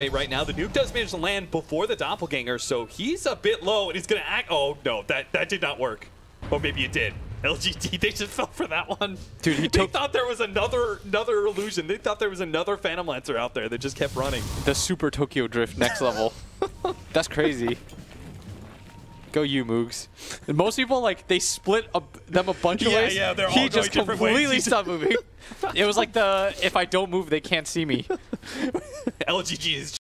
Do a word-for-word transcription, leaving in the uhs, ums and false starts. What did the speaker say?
Right now, the nuke does manage to land before the doppelganger, so he's a bit low, and he's gonna act. Oh no, that that did not work. Or maybe it did. L G D, they just fell for that one. Dude, he they took thought there was another another illusion. They thought there was another Phantom Lancer out there that just kept running. The Super Tokyo Drift next level. That's crazy. Go you, Moogs. And most people, like, they split a, them a bunch of yeah, ways. Yeah, they're all he going just different completely ways. stopped moving. It was like the, if I don't move, they can't see me. L G D is